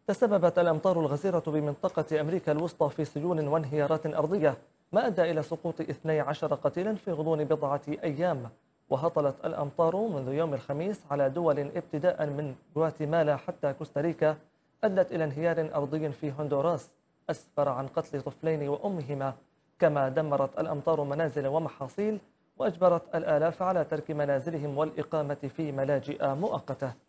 تسببت الأمطار الغزيرة بمنطقة أمريكا الوسطى في سيول وانهيارات أرضية، ما أدى إلى سقوط 12 قتيلا في غضون بضعة أيام. وهطلت الأمطار منذ يوم الخميس على دول ابتداء من غواتيمالا حتى كوستاريكا، أدت إلى انهيار أرضي في هندوراس أسفر عن قتل طفلين وأمهما. كما دمرت الأمطار منازل ومحاصيل، وأجبرت الآلاف على ترك منازلهم والإقامة في ملاجئ مؤقتة.